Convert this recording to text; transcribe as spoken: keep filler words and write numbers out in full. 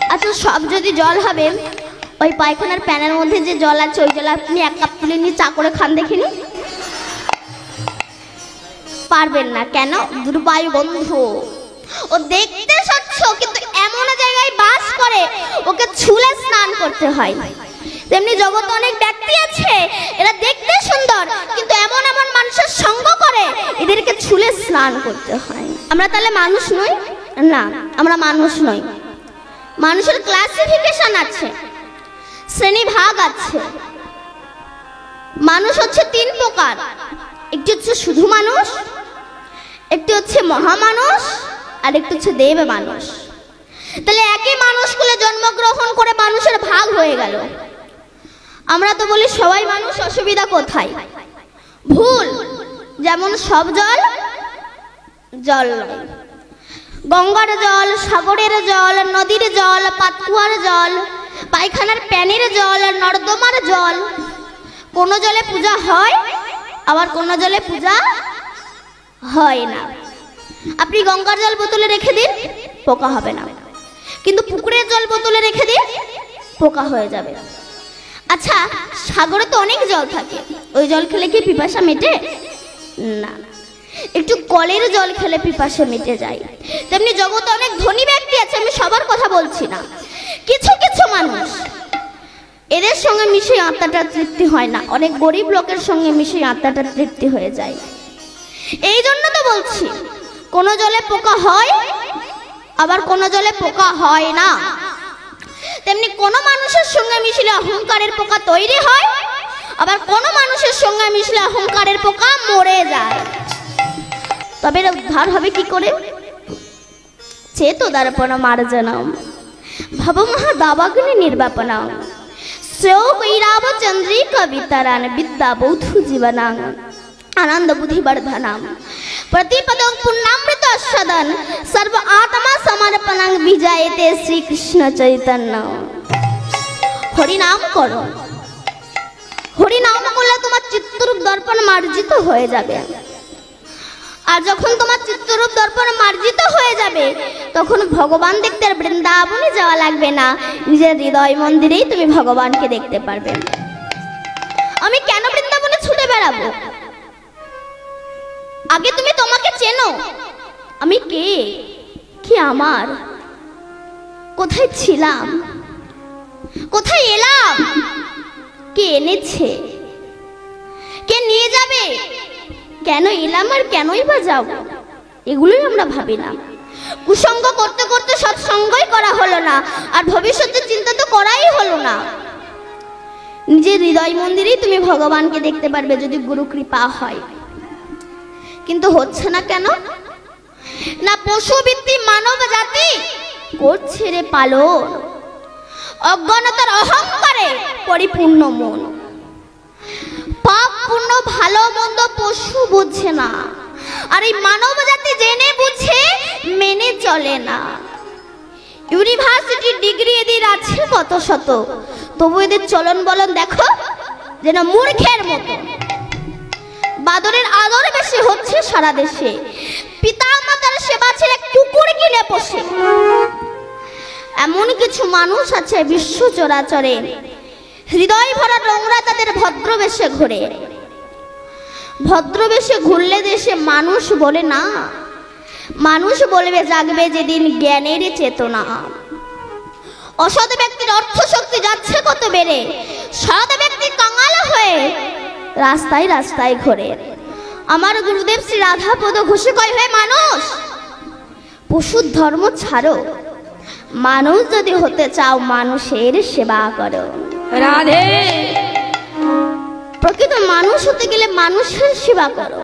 আচ্ছা সব যদি জল হবে, ওই পায়খানার প্যানের মধ্যে যে জল আছে ওই জল আপনি এক কাপ তুলে নিয়ে চা করে খান দেখিনি? পারবেন না কেন? দুর্বায়ু বন্ধু। ও দেখতে স্বচ্ছ কিন্তু এমন জায়গায় বাস করে ওকে ছুলে স্নান করতে হয়। তেমনি জগতে অনেক ব্যক্তি আছে এরা দেখতে সুন্দর কিন্তু এমন এমন মানুষের সঙ্গ করে এদেরকে ছুলে স্নান করতে হয়। আমরা তাহলে মানুষ নই? না, আমরা মানুষ নই। মানুষের ক্লাসিফিকেশন আছে, শ্রেণী ভাগ আছে। মানুষ হচ্ছে তিন প্রকার, একটি হচ্ছে শুধু মানুষ, একটি হচ্ছে মহামানুষ, আর একটি হচ্ছে দেব মানুষ। তাহলে একই মানুষগুলো জন্মগ্রহণ করে মানুষের ভাগ হয়ে গেল। আমরা তো বলি সবাই মানুষ, অসুবিধা কোথায়? ভুল। যেমন সব জল জল নয়, গঙ্গার জল, সাগরের জল, নদীর জল, পাতকুয়ার জল, পায়খানার প্যানের জল, নর্দমার জল, কোন জলে পূজা হয় আবার কোন জলে পূজা হয় না। আপনি গঙ্গার জল বোতলে রেখে দিন, পোকা হবে না, কিন্তু পুকুরের জল বোতলে রেখে দিন, পোকা হয়ে যাবে। আচ্ছা সাগরে তো অনেক জল থাকে, ওই জল খেলে কি পিপাসা মেটে? না, একটু কলের জল খেলে পিপাসা মিটে যায়। তেমনি জগতে অনেক ধনী ব্যক্তি আছে, আমি সবার কথা বলছি না, কিছু কিছু মানুষ এদের সঙ্গে মিশে আত্মাটা তৃপ্তি হয় না, অনেক গরিব লোকের সঙ্গে মিশে আত্মাটা তৃপ্তি হয়ে যায়। এই জন্য তো বলছি কোন জলে পোকা হয় আবার কোন জলে পোকা হয় না। তেমনি কোন মানুষের সঙ্গে মিশলে অহংকারের পোকা তৈরি হয়, আবার কোন মানুষের সঙ্গে মিশলে অহংকারের পোকা মরে যায়। তবে উদ্ধার হবে কি করে? চেতো দর্পণ মার্জনম ভবমহা দাবাগ্নি নির্বাপনম শ্রেয় কৈরাব চন্দ্রিকা বিতরান বিদ্যা বৌদ্ধ জীবনাং आनंद बुद्धि वर्धनम प्रतिपदं पुण्यमृत सदन सर्व आत्मा समर्पणं विजयते श्री कृष्ण चैतन्य। हरि नाम करो, हरि नाम করলে তোমার চিত্তরূপ দর্পণ মার্জিত হয়ে যাবে। আর যখন তোমার চিত্তরূপ দর্পণ মার্জিত হয়ে যাবে তখন ভগবান দেখতে আর বৃন্দাবনে যাওয়া লাগবে না, নিজের হৃদয় মন্দিরেই তুমি ভগবানকে দেখতে পারবে। আমি কেন বৃন্দাবনে ছুটে বেড়াবো? আগে তুমি তোমাকে চেনো, আমি কে, কি আমার, কোথায় ছিলাম, কোথায় এলাম, কে এনেছে, কে নিয়ে যাবে, কেন এলাম আর কেনই বা যাব, এগুলোই আমরা ভাবি না। কুসঙ্গ করতে করতে সৎসঙ্গই করা হলো না, আর ভবিষ্যতের চিন্তা তো করাই হলো না। নিজের হৃদয় মন্দিরেই তুমি ভগবানকে দেখতে পারবে যদি গুরু কৃপা হয়। কিন্তু হচ্ছে না কেন? না পশুবৃত্তি মানব জাতি করছে রে পালন, অজ্ঞানতার অহংকারে পরিপূর্ণ মন। পাপ পুণ্য ভালো মন্দ পশু বুঝছে না, আর এই মানব জাতি জেনে বুঝে মেনে চলে না। ইউনিভার্সিটি ডিগ্রি এদের আছে কত শত, তবু এদের চলন বলন দেখো যেন মূর্খের মতো। বাদরের আদর বেশি হচ্ছে সারা দেশে, পিতা মাতার সেবা ছেড়ে কুকুর কিনে পোষে। এমন কিছু মানুষ আছে বিশ্ব চরাচরে হৃদয় ভরা নোংরা তাদের ভদ্রবেশে ঘুরে। ভদ্রবেশে ঘুরলে দেশে মানুষ বলে না, মানুষ বলবে জাগবে যেদিন জ্ঞানের চেতনা। অসৎ ব্যক্তির অর্থ শক্তি যাচ্ছে কত বেড়ে, সৎ ব্যক্তি কাঙাল হয়ে রাস্তায় রাস্তায় ঘোরে। আমার গুরুদেব শ্রী রাধাপদ ঘোষে কয়, হয় মানুষ পশুর ধর্ম ছাড়ো, মানুষ যদি হতে চাও মানুষের সেবা করো। রাধে। প্রকৃত মানুষ হতে গেলে মানুষের সেবা করো।